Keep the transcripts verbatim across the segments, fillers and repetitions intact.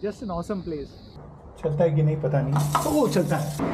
Just an awesome place. चलता है कि नहीं पता नहीं। ओह चलता है।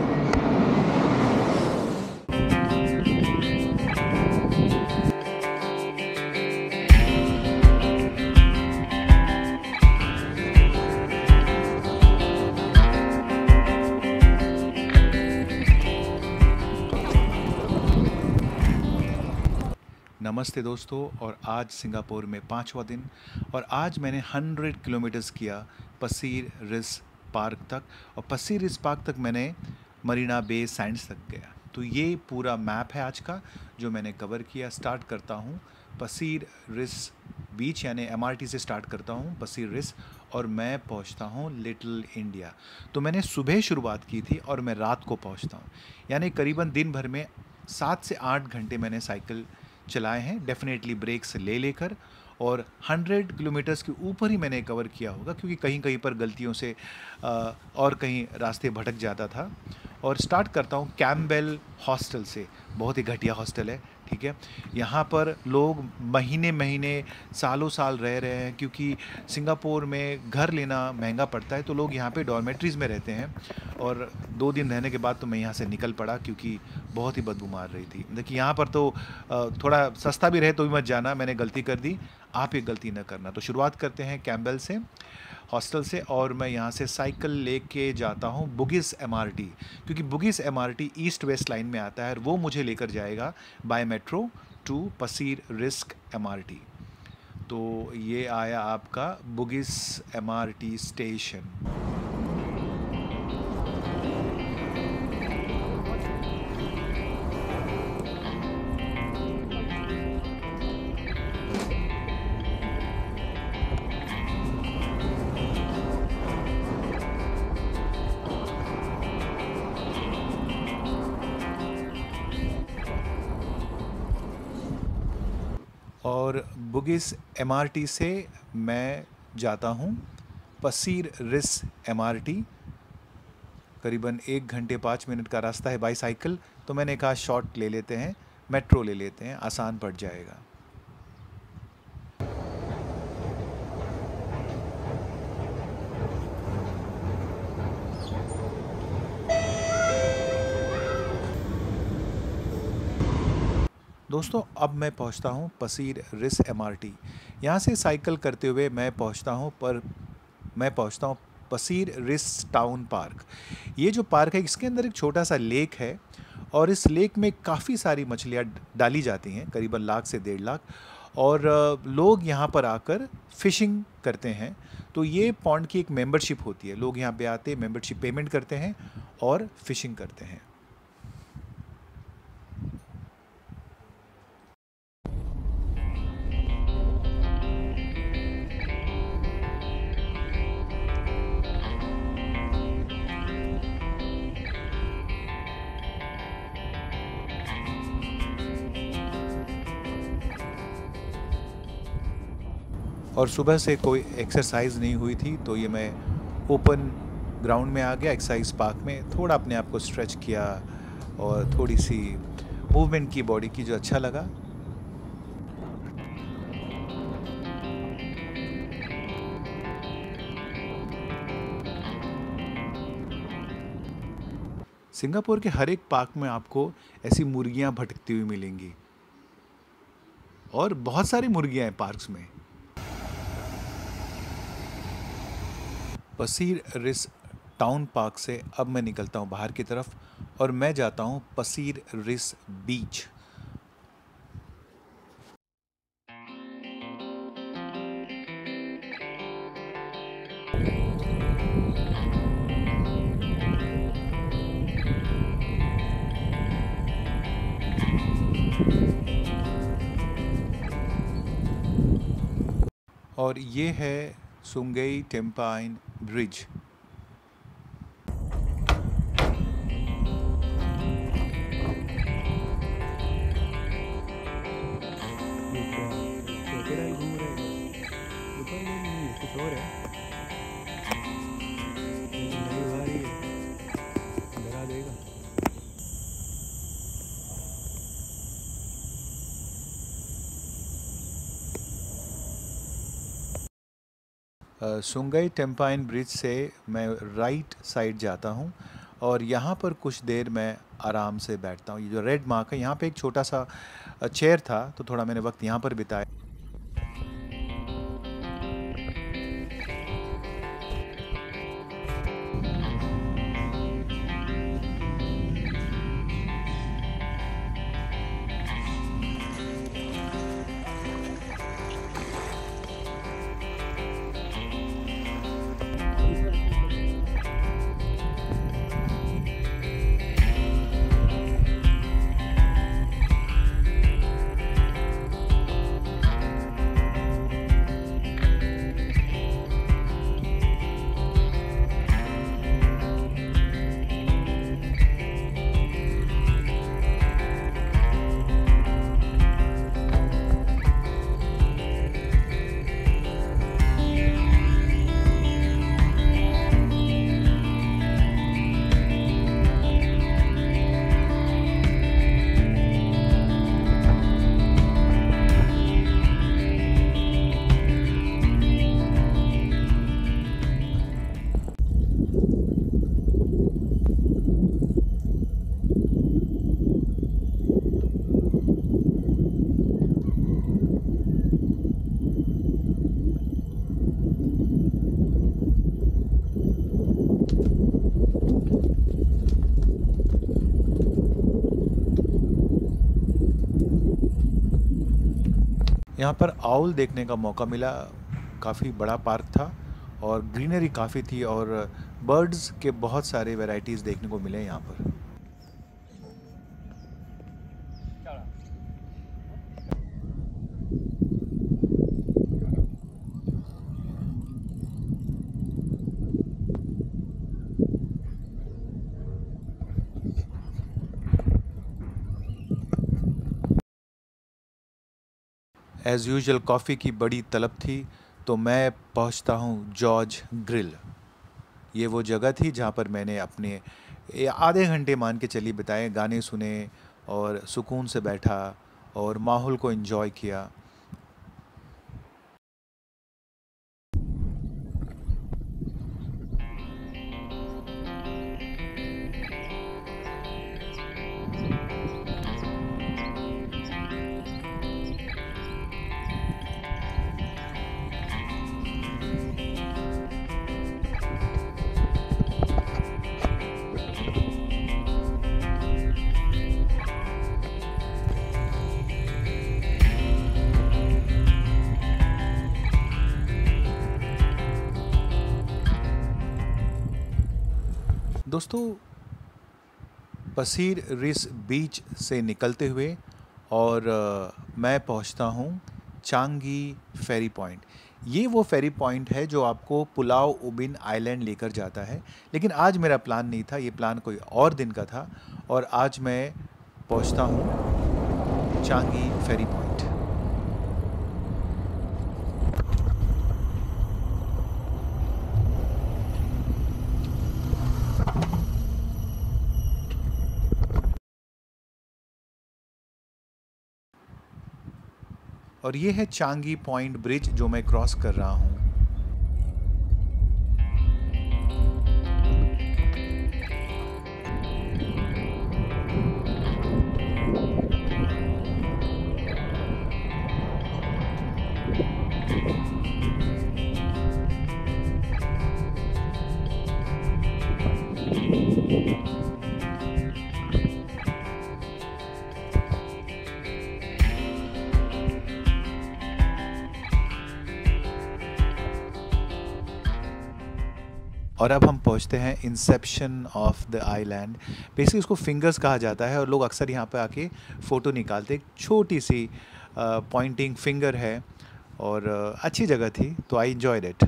नमस्ते दोस्तों, और आज सिंगापुर में पाँचवा दिन और आज मैंने हंड्रेड किलोमीटर्स किया पसीर रिस पार्क तक, और पसीर रिस पार्क तक मैंने मरीना बे सैंड्स तक गया। तो ये पूरा मैप है आज का जो मैंने कवर किया। स्टार्ट करता हूँ पसीर रिस बीच, यानी एमआरटी से स्टार्ट करता हूँ पसीर रिस, और मैं पहुँचता हूँ लिटिल इंडिया। तो मैंने सुबह शुरुआत की थी और मैं रात को पहुँचता हूँ, यानी करीबन दिन भर में सात से आठ घंटे मैंने साइकिल चलाए हैं, डेफिनेटली ब्रेक्स ले लेकर। और हंड्रेड किलोमीटर्स के ऊपर ही मैंने कवर किया होगा, क्योंकि कहीं कहीं पर गलतियों से आ, और कहीं रास्ते भटक जाता था। और स्टार्ट करता हूँ कैम्पबेल हॉस्टल से। बहुत ही घटिया हॉस्टल है, ठीक है। यहाँ पर लोग महीने महीने सालों साल रह रहे हैं, क्योंकि सिंगापुर में घर लेना महंगा पड़ता है, तो लोग यहाँ पे डॉर्मेट्रीज़ में रहते हैं। और दो दिन रहने के बाद तो मैं यहाँ से निकल पड़ा, क्योंकि बहुत ही बदबू मार रही थी। देखिए यहाँ पर तो थोड़ा सस्ता भी रहे तो भी मत जाना, मैंने गलती कर दी, आप ये गलती न करना। तो शुरुआत करते हैं कैम्पबेल से, हॉस्टल से, और मैं यहाँ से साइकिल लेके जाता हूँ बुगिस एमआरटी, क्योंकि Bugis MRT east west line में आता है और वो मुझे लेकर जाएगा by metro to Pasir Ris MRT. तो ये आया आपका बुगिस एमआरटी स्टेशन। और बुगिस एमआरटी से मैं जाता हूँ पसीर रिस एमआरटी। करीबन एक घंटे पाँच मिनट का रास्ता है बाई साइकिल, तो मैंने कहा शॉर्ट ले लेते हैं, मेट्रो ले लेते हैं, आसान पड़ जाएगा। दोस्तों अब मैं पहुंचता हूं पसीर रिस एमआरटी। यहां से साइकिल करते हुए मैं पहुंचता हूं पर मैं पहुंचता हूं पसीर रिस टाउन पार्क। ये जो पार्क है इसके अंदर एक छोटा सा लेक है, और इस लेक में काफ़ी सारी मछलियां डाली जाती हैं, करीबन लाख से डेढ़ लाख, और लोग यहां पर आकर फिशिंग करते हैं। तो ये पॉन्ड की एक मेंबरशिप होती है, लोग यहां पे आते हैं, मेंबरशिप पेमेंट करते हैं और फिशिंग करते हैं। और सुबह से कोई एक्सरसाइज नहीं हुई थी, तो ये मैं ओपन ग्राउंड में आ गया, एक्सरसाइज पार्क में, थोड़ा अपने आप को स्ट्रेच किया और थोड़ी सी मूवमेंट की बॉडी की, जो अच्छा लगा। सिंगापुर के हर एक पार्क में आपको ऐसी मुर्गियां भटकती हुई मिलेंगी, और बहुत सारी मुर्गियां हैं पार्क्स में। पसीर रिस टाउन पार्क से अब मैं निकलता हूँ बाहर की तरफ, और मैं जाता हूँ पसीर रिस बीच। और ये है Sungei Tampines bridge. Sungei Tampines bridge से मैं राइट साइड जाता हूँ और यहाँ पर कुछ देर मैं आराम से बैठता हूँ। ये जो रेड मार्क है, यहाँ पे एक छोटा सा चेयर था तो थोड़ा मैंने वक्त यहाँ पर बिताया। यहाँ पर आउल देखने का मौका मिला। काफ़ी बड़ा पार्क था और ग्रीनरी काफ़ी थी और बर्ड्स के बहुत सारे वैरायटीज़ देखने को मिले यहाँ पर। एज़ यूजुअल कॉफ़ी की बड़ी तलब थी तो मैं पहुंचता हूं जॉर्ज ग्रिल। ये वो जगह थी जहां पर मैंने अपने आधे घंटे मान के चलिए बिताए, गाने सुने और सुकून से बैठा और माहौल को एंजॉय किया। दोस्तों, पसीर रिस बीच से निकलते हुए और आ, मैं पहुंचता हूं चांगी फेरी पॉइंट। ये वो फेरी पॉइंट है जो आपको पुलाव उबिन आइलैंड लेकर जाता है, लेकिन आज मेरा प्लान नहीं था, ये प्लान कोई और दिन का था और आज मैं पहुंचता हूं चांगी फेरी पॉइंट। और ये है चांगी पॉइंट ब्रिज जो मैं क्रॉस कर रहा हूँ। और अब हम पहुंचते हैं inception of the island. Basically उसको फिंगर्स कहा जाता है और लोग अक्सर यहाँ पे आके फ़ोटो निकालते। एक छोटी सी पॉइंटिंग फिंगर है और uh, अच्छी जगह थी तो आई एंजॉयड इट।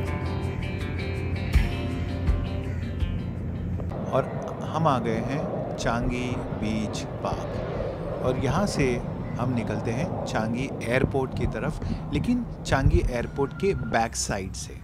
और हम आ गए हैं चांगी बीच पार्क और यहाँ से हम निकलते हैं चांगी एयरपोर्ट की तरफ, लेकिन चांगी एयरपोर्ट के बैक साइड से।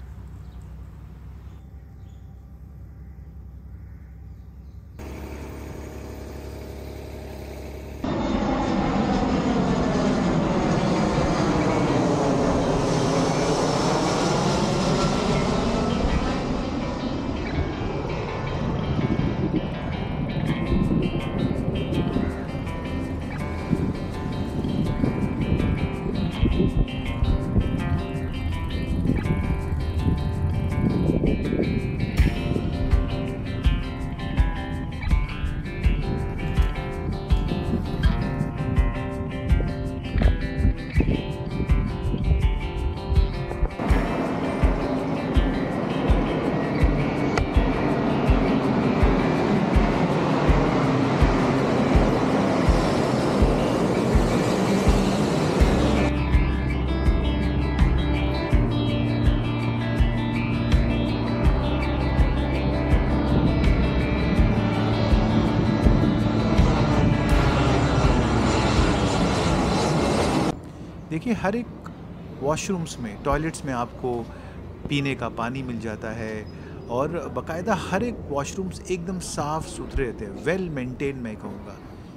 देखिए, हर एक वॉशरूम्स में, टॉयलेट्स में आपको पीने का पानी मिल जाता है और बाकायदा हर एक वॉशरूम्स एकदम साफ़ सुथरे रहते हैं, वेल मेंटेन मैं कहूँगा।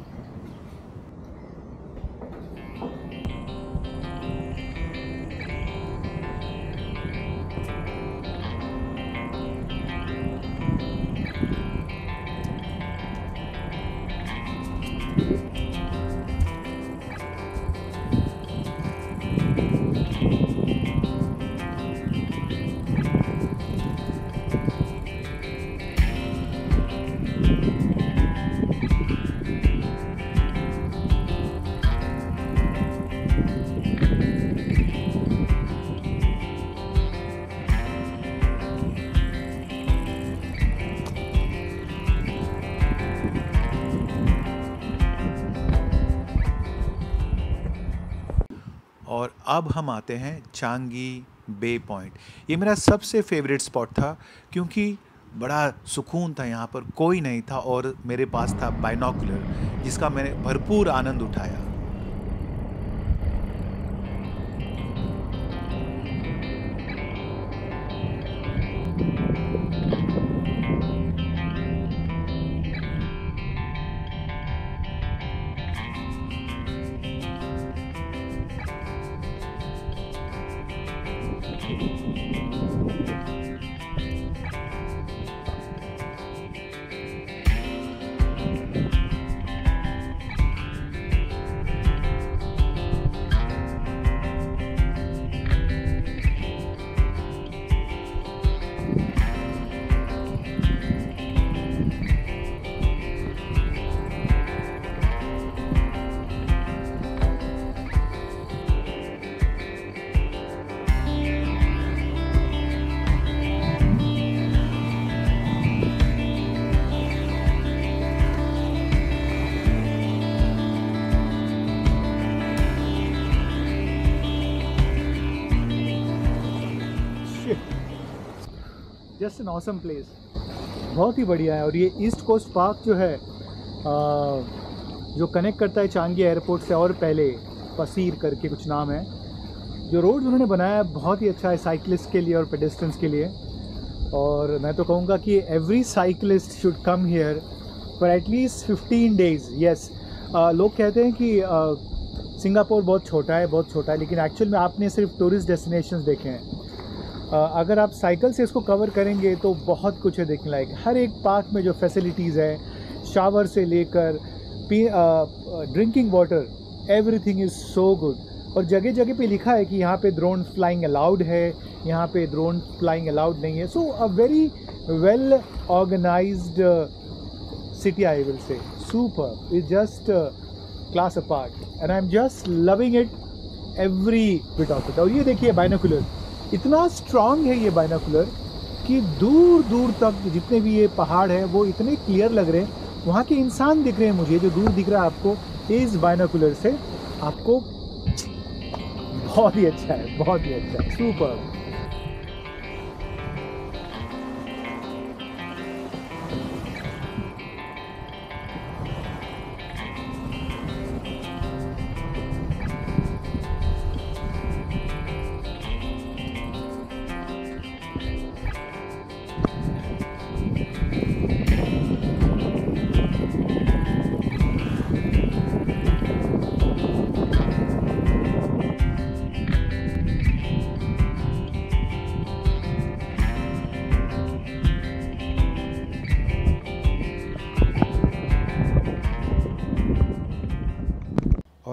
और अब हम आते हैं चांगी बे पॉइंट। ये मेरा सबसे फेवरेट स्पॉट था क्योंकि बड़ा सुकून था, यहाँ पर कोई नहीं था और मेरे पास था बाइनोकुलर जिसका मैंने भरपूर आनंद उठाया। जस्ट एन ऑसम प्लेस, बहुत ही बढ़िया है। और ये ईस्ट कोस्ट पार्क जो है आ, जो कनेक्ट करता है चांगी एयरपोर्ट से, और पहले पसीर करके कुछ नाम है, जो रोड उन्होंने बनाया है बहुत ही अच्छा है साइकिलिस्ट के लिए और पेडेस्ट्रियंस के लिए। और मैं तो कहूँगा कि every cyclist should come here for at least fifteen days. Yes, लोग कहते हैं कि uh, सिंगापुर बहुत छोटा है, बहुत छोटा है, लेकिन एक्चुअल में आपने सिर्फ टूरिस्ट डेस्टिनेशंस देखे हैं। uh, अगर आप साइकिल से इसको कवर करेंगे तो बहुत कुछ है देखने लायक। हर एक पार्क में जो फैसिलिटीज़ है, शावर से लेकर drinking water, everything is so good. और जगह जगह पे लिखा है कि यहाँ पे ड्रोन फ्लाइंग अलाउड है, यहाँ पे ड्रोन फ्लाइंग अलाउड नहीं है। So a very well organised city, I will say. Super, is just class apart and I am just loving it every bit of it. और ये देखिए बाइनोकुलर, इतना strong है ये बाइनोकुलर कि दूर दूर तक जितने भी ये पहाड़ है वो इतने क्लियर लग रहे हैं। वहाँ के इंसान दिख रहे हैं मुझे, जो दूर दिख रहा है आपको इस बाइनोकुलर से, आपको बहुत ही अच्छा है, बहुत ही अच्छा है, सुपर।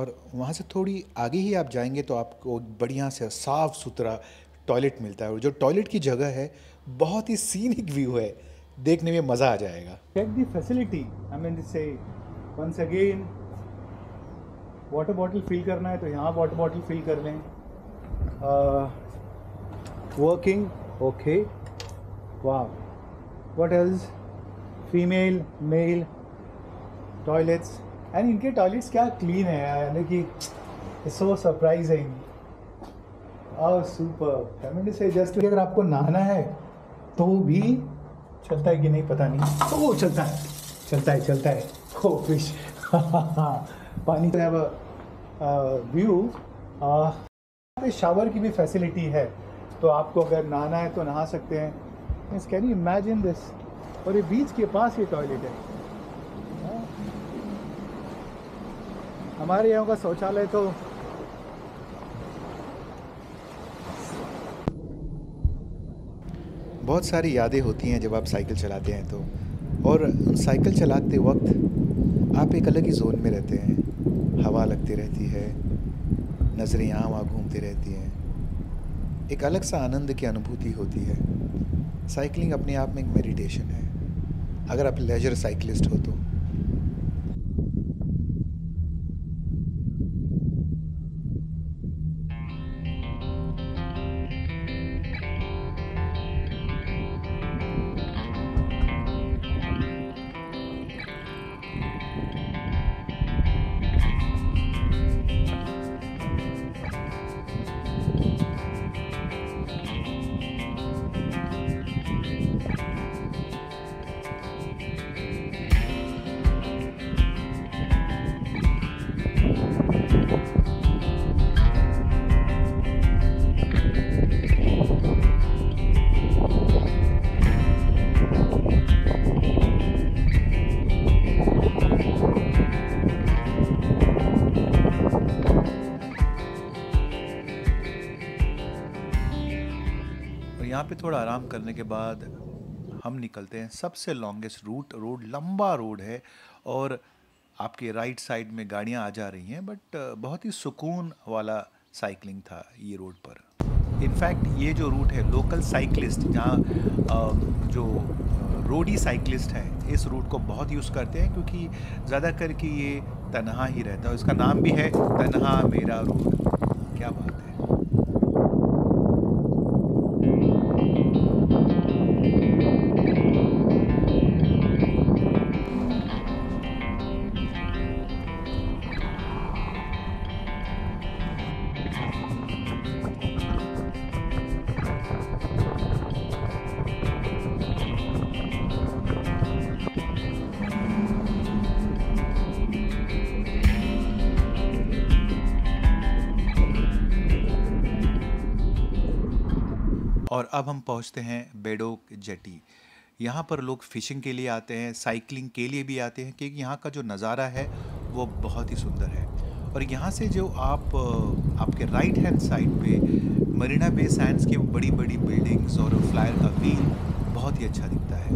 और वहाँ से थोड़ी आगे ही आप जाएंगे तो आपको बढ़िया से साफ़ सुथरा टॉयलेट मिलता है, और जो टॉयलेट की जगह है बहुत ही सीनिक व्यू है, देखने में मज़ा आ जाएगा। Check the facility, I mean say once again water bottle fill करना है तो यहाँ वाटर बॉटल फिल कर लें। वर्किंग ओके, वाह, what else, female male toilets, and इनके टॉयलेट्स क्या क्लीन है यानी कि so surprising. Oh super, I mean say just अगर आपको नहाना है तो भी चलता है कि नहीं पता नहीं, ओह चलता है चलता है चलता है ओ फिश पानी का व्यू। पे शावर की भी फैसिलिटी है, तो आपको अगर नहाना है तो नहा सकते हैं। कैन यू इमेजिन दिस, और ये बीच के पास ये टॉयलेट है। हमारे यहाँ का शौचालय तो बहुत सारी यादें होती हैं जब आप साइकिल चलाते हैं तो, और साइकिल चलाते वक्त आप एक अलग ही जोन में रहते हैं, हवा लगती रहती है, नज़रें यहाँ वहाँ घूमती रहती हैं, एक अलग सा आनंद की अनुभूति होती है। साइकिलिंग अपने आप में एक मेडिटेशन है, अगर आप लेजर साइकिलिस्ट हो तो। यहाँ पे थोड़ा आराम करने के बाद हम निकलते हैं सबसे लॉन्गेस्ट रूट। रोड लंबा रोड है और आपके राइट साइड में गाड़ियाँ आ जा रही हैं, बट बहुत ही सुकून वाला साइकिलिंग था ये रोड पर। इनफैक्ट ये जो रूट है, लोकल साइकिलिस्ट जहाँ जो रोडी साइकिलिस्ट हैं इस रूट को बहुत यूज़ करते हैं, क्योंकि ज़्यादा करके ये तन्हा ही रहता है। इसका नाम भी है तन्हा मेरा रोड। क्या बात है। और अब हम पहुंचते हैं बेडोक जेटी। यहाँ पर लोग फ़िशिंग के लिए आते हैं, साइकिलिंग के लिए भी आते हैं, क्योंकि यहाँ का जो नज़ारा है वो बहुत ही सुंदर है। और यहाँ से जो आप आपके राइट हैंड साइड पे मरीना बे सैंड्स की बड़ी बड़ी बिल्डिंग्स और फ्लायर का व्हील बहुत ही अच्छा दिखता है।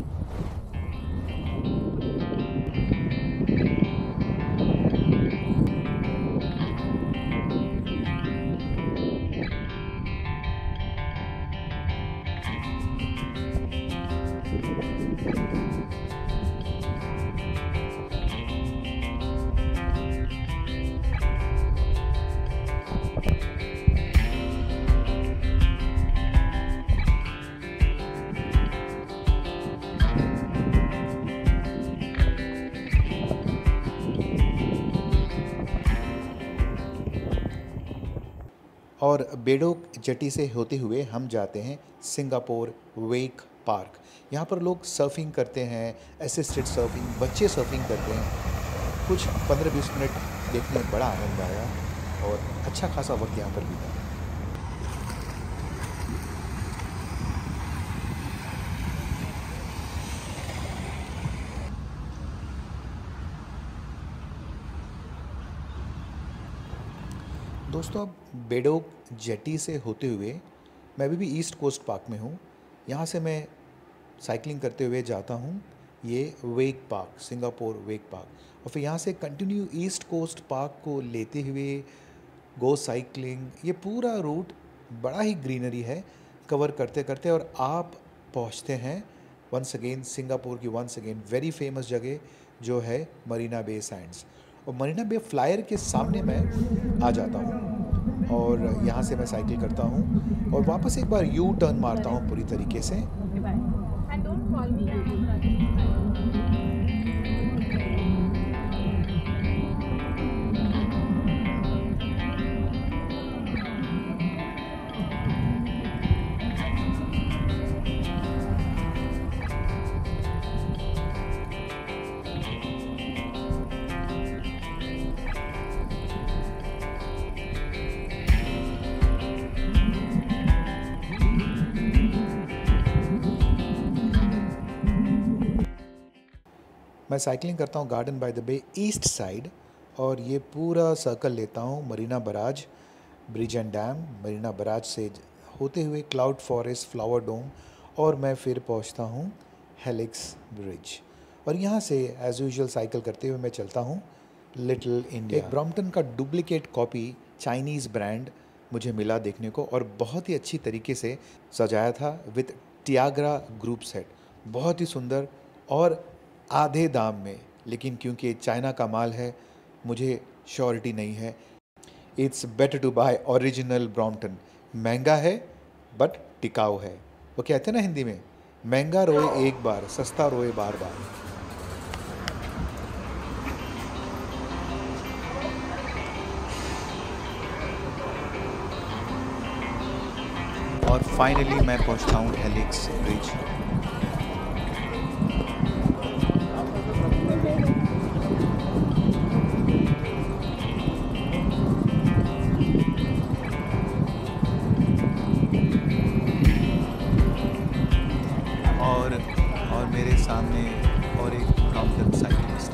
और बेडोक जेटी से होते हुए हम जाते हैं सिंगापुर वेक पार्क। यहाँ पर लोग सर्फिंग करते हैं, असिस्टेड सर्फिंग, बच्चे सर्फिंग करते हैं। कुछ पंद्रह बीस मिनट देखने में बड़ा आनंद आया और अच्छा खासा वक्त यहाँ पर बीता। दोस्तों, अब बेडोक जेटी से होते हुए मैं अभी भी ईस्ट कोस्ट पार्क में हूँ। यहाँ से मैं साइकिलिंग करते हुए जाता हूँ ये wake park, Singapore wake park. और फिर यहाँ से कंटिन्यू ईस्ट कोस्ट पार्क को लेते हुए गो साइकिलिंग, ये पूरा रूट बड़ा ही ग्रीनरी है कवर करते करते, और आप पहुँचते हैं वंस अगेन सिंगापुर की वंस अगेन वेरी फेमस जगह जो है मरीना बे सैंड्स। और मरीना बे फ्लायर के सामने मैं आ जाता हूँ और यहाँ से मैं साइकिल करता हूँ और वापस एक बार यू टर्न मारता हूँ पूरी तरीके से। And don't call me. मैं साइकिलिंग करता हूँ garden by the bay east side, और ये पूरा सर्कल लेता हूँ Marina barrage bridge and dam, Marina barrage से होते हुए क्लाउड फॉरेस्ट, फ्लावर डोम, और मैं फिर पहुँचता हूँ हेलिक्स ब्रिज। और यहाँ से एज यूजुअल साइकिल करते हुए मैं चलता हूँ लिटिल इंडिया। एक ब्रॉम्पटन का डुप्लीकेट कॉपी चाइनीज़ ब्रांड मुझे मिला देखने को, और बहुत ही अच्छी तरीके से सजाया था विथ टियाग्रा ग्रुप सेट, बहुत ही सुंदर और आधे दाम में। लेकिन क्योंकि चाइना का माल है, मुझे श्योरिटी नहीं है। It's better to buy original Brompton. महंगा है बट टिकाऊ है। वो कहते हैं ना हिंदी में, महंगा रोए एक बार, सस्ता रोए बार बार। और फाइनली मैं पहुंचता हूं हेलिक्स ब्रिज। और और मेरे सामने और एक ब्रॉम्पटन साइकिलिस्ट।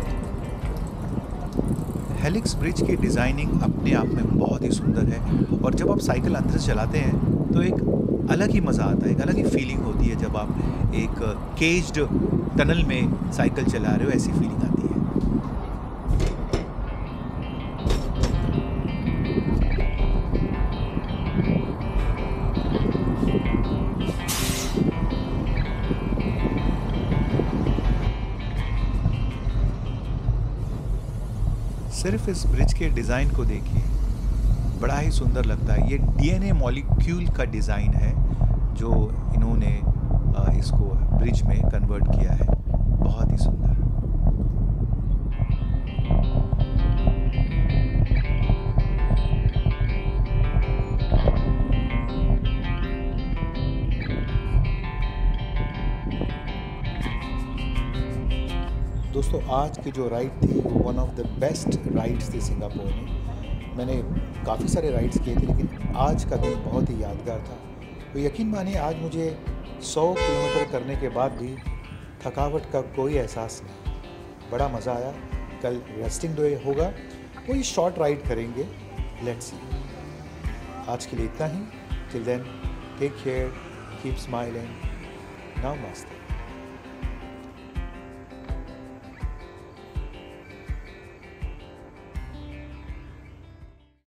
हेलिक्स ब्रिज की डिज़ाइनिंग अपने आप में बहुत ही सुंदर है, और जब आप साइकिल अंदर से चलाते हैं तो एक अलग ही मज़ा आता है, एक अलग ही फीलिंग होती है। जब आप एक केज्ड टनल में साइकिल चला रहे हो, ऐसी फीलिंग आती है। सिर्फ इस ब्रिज के डिज़ाइन को देखिए, बड़ा ही सुंदर लगता है। ये डीएनए मॉलिक्यूल का डिज़ाइन है जो इन्होंने इसको ब्रिज में कन्वर्ट किया है, बहुत ही सुंदर। दोस्तों, आज की जो राइड थी वो one of the best rides थी सिंगापुर में। मैंने काफ़ी सारे राइड्स किए थे, लेकिन आज का दिन बहुत ही यादगार था। तो यकीन मानिए, आज मुझे सौ किलोमीटर करने के बाद भी थकावट का कोई एहसास नहीं। बड़ा मज़ा आया। कल रेस्टिंग डे होगा, कोई शॉर्ट राइड करेंगे, लेट्स सी। आज के लिए इतना ही। Till then, take care, keep smiling, नमस्ते।